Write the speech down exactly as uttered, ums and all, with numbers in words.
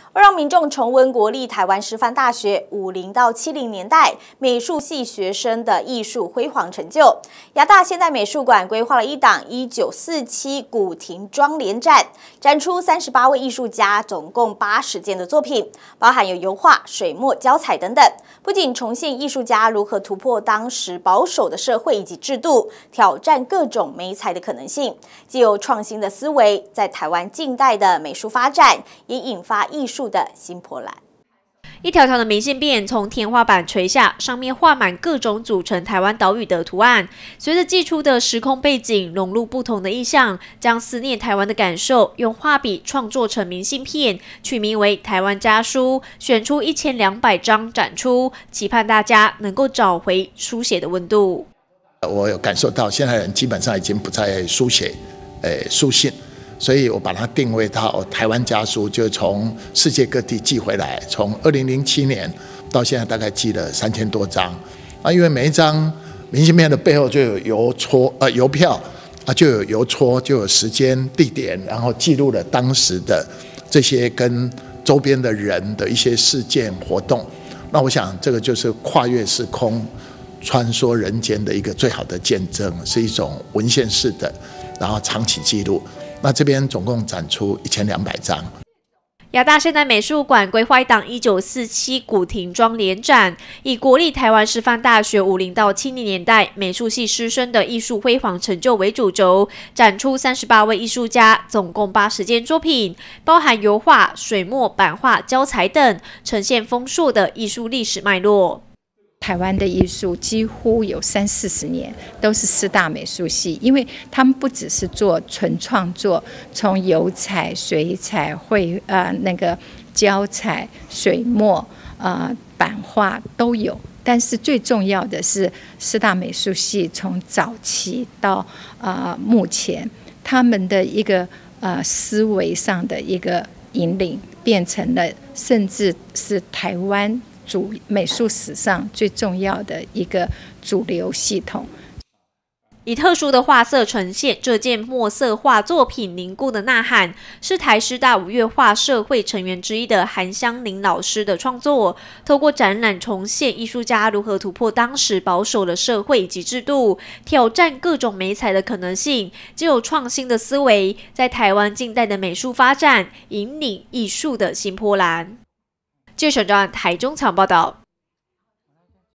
让民众重温国立台湾师范大学五零到七零年代美术系学生的艺术辉煌成就。亚大现代美术馆规划了一档一九四七古亭装联展，展出三十八位艺术家总共八十件的作品，包含有油画、水墨、胶彩等等。不仅重现艺术家如何突破当时保守的社会以及制度，挑战各种媒材的可能性，既有创新的思维，在台湾近代的美术发展也引发艺术的新波澜。 一条条的明信片从天花板垂下，上面画满各种组成台湾岛屿的图案。随着寄出的时空背景融入不同的意象，将思念台湾的感受用画笔创作成明信片，取名为《台湾家书》，选出一千两百张展出，期盼大家能够找回书写的温度。 我有感受到，现在人基本上已经不再书写，呃，书信。所以我把它定位到台湾家书，就从世界各地寄回来，从二零零七年到现在大概寄了三千多张啊。因为每一张明信片的背后就有邮戳呃邮票啊，就有邮戳，就有时间地点，然后记录了当时的这些跟周边的人的一些事件活动。那我想这个就是跨越时空、穿梭人间的一个最好的见证，是一种文献式的，然后长期记录。那这边总共展出一千两百张。 亚大现代美术馆规划一档一九四七古亭装联展，以国立台湾师范大学五零到七零年代美术系师生的艺术辉煌成就为主轴，展出三十八位艺术家，总共八十件作品，包含油画、水墨、版画、胶彩等，呈现丰硕的艺术历史脉络。 台湾的艺术几乎有三四十年都是师大美术系，因为他们不只是做纯创作，从油彩、水彩、绘呃那个胶彩、水墨、呃版画都有。但是最重要的是，师大美术系从早期到呃目前，他们的一个呃思维上的一个引领，变成了甚至是台湾主美术史上最重要的一个主流系统， 以特殊的画色呈现这件墨色画作品凝固的呐喊，是台师大五月画社会成员之一的韩香玲老师的创作。透过展览重现艺术家如何突破当时保守的社会以及制度，挑战各种媒材的可能性，既有创新的思维，在台湾近代的美术发展引领艺术的新波澜。记者张台中场报道。